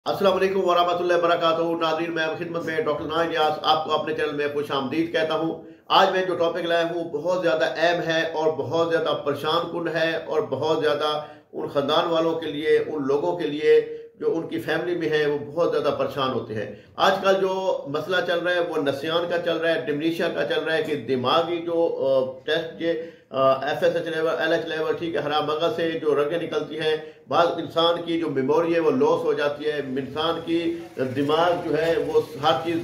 अस्सलाम वालेकुम वरहमतुल्लाहि वबरकातुहू। नाज़रीन, मैं खिदमत में डॉक्टर नाइम नियाज़ आपको अपने चैनल में खुशामदीद कहता हूँ। आज मैं जो टॉपिक लाया हूँ बहुत ज़्यादा अहम है और बहुत ज़्यादा परेशान कुन है और बहुत ज़्यादा उन ख़ानदान वालों के लिए, उन लोगों के लिए जो उनकी फैमिली में है वो बहुत ज़्यादा परेशान होते हैं। आजकल जो मसला चल रहा है वो नसियान का चल रहा है, डिमनीशिया का चल रहा है कि दिमागी जो टेस्ट ये FSH लेवल, LH लेवल, ठीक है, हरा मगज से जो रंगें निकलती हैं, बाद इंसान की जो मेमोरी है वो लॉस हो जाती है। इंसान की दिमाग जो है वो हर चीज़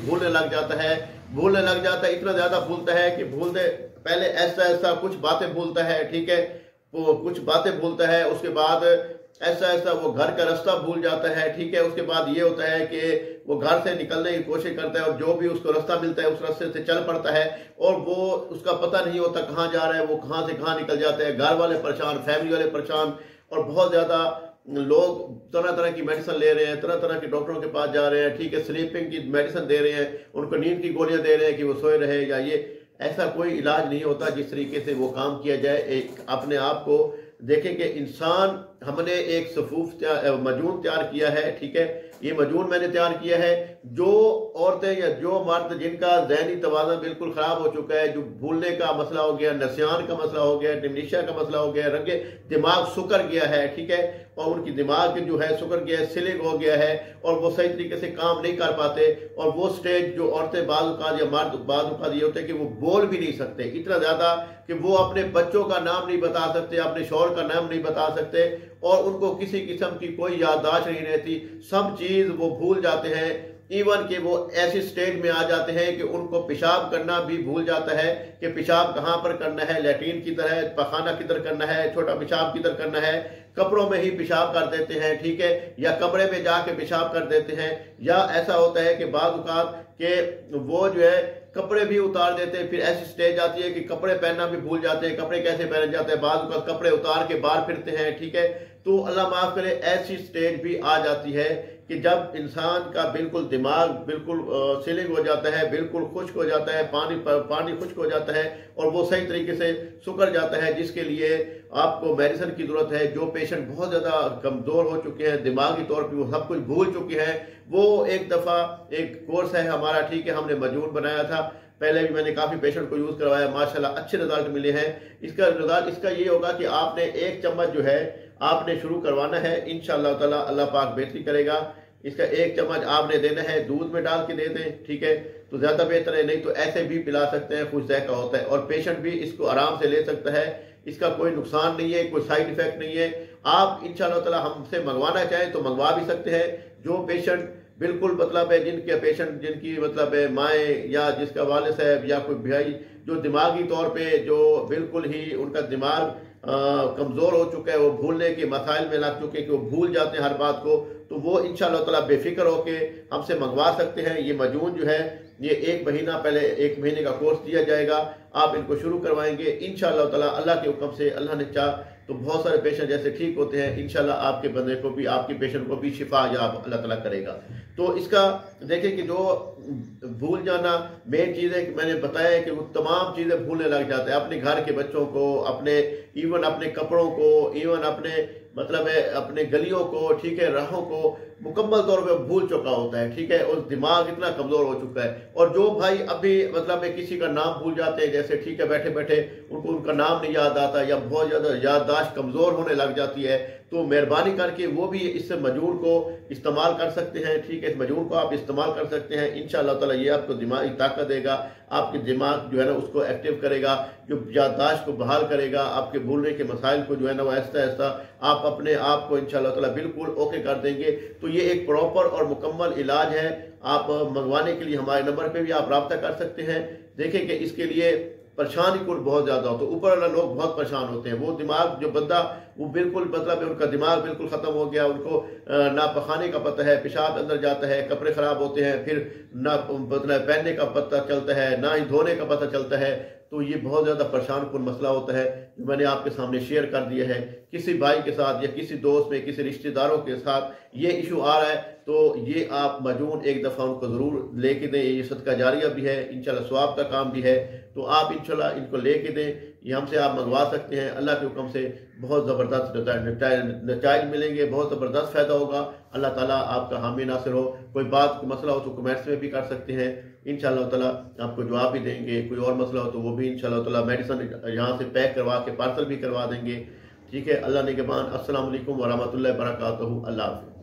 भूलने लग जाता है, इतना ज़्यादा भूलता है कि भूलते पहले ऐसा ऐसा कुछ बातें भूलता है, ठीक है, वो कुछ बातें भूलता है, उसके बाद ऐसा ऐसा वो घर का रास्ता भूल जाता है, ठीक है। उसके बाद ये होता है कि वो घर से निकलने की कोशिश करता है और जो भी उसको रास्ता मिलता है उस रास्ते से चल पड़ता है और वो उसका पता नहीं होता कहाँ जा रहा है, वो कहाँ से कहाँ निकल जाता है। घर वाले परेशान, फैमिली वाले परेशान और बहुत ज़्यादा लोग तरह तरह की मेडिसिन ले रहे हैं, तरह तरह के डॉक्टरों के पास जा रहे हैं, ठीक है, स्लीपिंग की मेडिसिन दे रहे हैं, उनको नींद की गोलियां दे रहे हैं कि वो सोए रहे। या ये ऐसा कोई इलाज नहीं होता जिस तरीके से वो काम किया जाए। एक अपने आप को देखें कि इंसान, हमने एक सफूफ मजून तैयार किया है, ठीक है, ये मजून मैंने तैयार किया है। जो औरतें या जो मर्द जिनका जहनी तवाज़ुन बिल्कुल ख़राब हो चुका है, जो भूलने का मसला हो गया, नसियान का मसला हो गया, डिमनीशिया का मसला हो गया, रंगे दिमाग सुकर गया है, ठीक है, और उनकी दिमाग जो है सुकर गया है, सिलिंग हो गया है और वो सही तरीके से काम नहीं कर पाते। और वो स्टेज जो औरतें बाज़ या मर्द बाज़ ये होते हैं कि वो बोल भी नहीं सकते, इतना ज़्यादा कि वो अपने बच्चों का नाम नहीं बता सकते, अपने शौहर का नाम नहीं बता सकते और उनको किसी किस्म की कोई याददाश्त नहीं रहती, सब चीज़ वो भूल जाते हैं। इवन कि वो ऐसी स्टेज में आ जाते हैं कि उनको पेशाब करना भी भूल जाता है कि पेशाब कहाँ पर करना है, लैट्रीन किधर है, पखाना किधर करना है, छोटा पेशाब किधर करना है। कपड़ों में ही पेशाब कर देते हैं, ठीक है, या कमरे में जाके पेशाब कर देते हैं। या ऐसा होता है कि बाद औक़ात के वो जो है कपड़े भी उतार देते हैं। फिर ऐसी स्टेज आती है कि कपड़े पहनना भी भूल जाते हैं, कपड़े कैसे पहने जाते हैं, बाद औक़ात कपड़े उतार के बाहर फिरते हैं, ठीक है। तो अल्लाह माफ़ करे, ऐसी स्टेज भी आ जाती है कि जब इंसान का बिल्कुल दिमाग बिल्कुल सीलिंग हो जाता है, बिल्कुल खुश्क हो जाता है, पानी खुश्क हो जाता है और वो सही तरीके से सुकर जाता है, जिसके लिए आपको मेडिसिन की जरूरत है। जो पेशेंट बहुत ज़्यादा कमज़ोर हो चुके हैं, दिमागी तौर पर वो सब कुछ भूल चुके हैं, वो एक दफ़ा एक कोर्स है हमारा, ठीक है, हमने मजून बनाया था, पहले भी मैंने काफ़ी पेशेंट को यूज़ करवाया, माशाल्लाह अच्छे रिजल्ट मिले हैं। इसका रिजल्ट इसका ये होगा कि आपने एक चम्मच जो है आपने शुरू करवाना है, इंशाअल्लाह ताला अल्लाह पाक बेहतरी करेगा। इसका एक चम्मच आपने देना है, दूध में डाल के दे दें, ठीक है, तो ज़्यादा बेहतर है, नहीं तो ऐसे भी पिला सकते हैं, खुश का होता है और पेशेंट भी इसको आराम से ले सकता है। इसका कोई नुकसान नहीं है, कोई साइड इफेक्ट नहीं है। आप इंशाअल्लाह ताला हमसे मंगवाना चाहें तो मंगवा भी सकते हैं। जो पेशेंट बिल्कुल मतलब है, जिनके पेशेंट जिनकी मतलब है माएँ या जिसका वालिद साहब या कोई भाई जो दिमागी तौर पे जो बिल्कुल ही उनका दिमाग कमज़ोर हो चुका है, वो भूलने के मसाइल में लग चुके हैं कि वो भूल जाते हैं हर बात को, तो वो इंशाअल्लाह ताला बेफिक्र होके हमसे मंगवा सकते हैं। ये मजून जो है ये 1 महीना पहले 1 महीने का कोर्स दिया जाएगा, आप इनको शुरू करवाएंगे इंशाअल्लाह ताला, अल्लाह के हुक्म से, अल्लाह ने चाहा तो बहुत सारे पेशेंट जैसे ठीक होते हैं। इंशाल्लाह आपके बंदे को भी, आपके पेशेंट को भी शिफा या अल्लाह ताला करेगा। तो इसका देखें कि जो भूल जाना मेन चीज़ है कि मैंने बताया है कि वो तमाम चीज़ें भूलने लग जाते हैं, अपने घर के बच्चों को, अपने इवन अपने कपड़ों को, इवन अपने मतलब है अपने गलियों को, ठीक है, राहों को मुकम्मल तौर पे भूल चुका होता है, ठीक है, और दिमाग इतना कमज़ोर हो चुका है। और जो भाई अभी मतलब है किसी का नाम भूल जाते हैं, जैसे ठीक है बैठे बैठे उनको उनका नाम नहीं याद आता या बहुत ज़्यादा याददाश्त कमज़ोर होने लग जाती है, तो मेहरबानी करके वो भी इस मजून को इस्तेमाल कर सकते हैं, ठीक है, इस मजून को आप इस्तेमाल कर सकते हैं। इंशाअल्लाह ताला ये आपको दिमागी ताकत देगा, आपके दिमाग जो है ना उसको एक्टिव करेगा, जो याददाश्त को बहाल करेगा, आपके भूलने के मसाइल को जो है ना वो आहिस्ता आहिस्ता आप अपने आप को इंशाअल्लाह ताला बिल्कुल ओके कर देंगे। तो ये एक प्रॉपर और मुकम्मल इलाज है। आप मंगवाने के लिए हमारे नंबर पे भी आप रब्ता कर सकते हैं। देखें कि इसके लिए परेशानी कुल बहुत ज़्यादा हो तो ऊपर वाला लोग बहुत परेशान होते हैं। वो दिमाग जो बंदा वो बिल्कुल मतलब उनका दिमाग बिल्कुल ख़त्म हो गया, उनको ना पखाने का पता है, पेशाब अंदर जाता है, कपड़े ख़राब होते हैं, फिर ना मतलब पहनने का पता चलता है, ना ही धोने का पता चलता है। तो ये बहुत ज़्यादा परेशान कुल मसला होता है जो मैंने आपके सामने शेयर कर दिया है। किसी भाई के साथ या किसी दोस्त में, किसी रिश्तेदारों के साथ ये इशू आ रहा है तो ये आप मजून एक दफ़ा उनको ज़रूर लेके दें। ये सदका जारिया भी है, इंशाल्लाह सवाब का काम भी है, तो आप इंशाल्लाह इनको लेके दें। ये हमसे आप मंगवा सकते हैं। अल्लाह के हुक्म से बहुत ज़बरदस्त नताइज मिलेंगे, बहुत ज़बरदस्त फ़ायदा होगा। अल्लाह ताला आपका हामी नासिर हो। कोई बात मसला हो तो कमेंट्स में भी कर सकते हैं, इंशाअल्लाह ताला आपको जवाब भी देंगे। कोई और मसला हो तो वो भी इंशाअल्लाह ताला मेडिसिन यहाँ से पैक करवा के पार्सल भी करवा देंगे। ठीक है, अल्लाह निगहबान। अस्सलाम वालेकुम व रहमतुल्लाहि व बरकातहू। अल्लाह हाफ़िज़।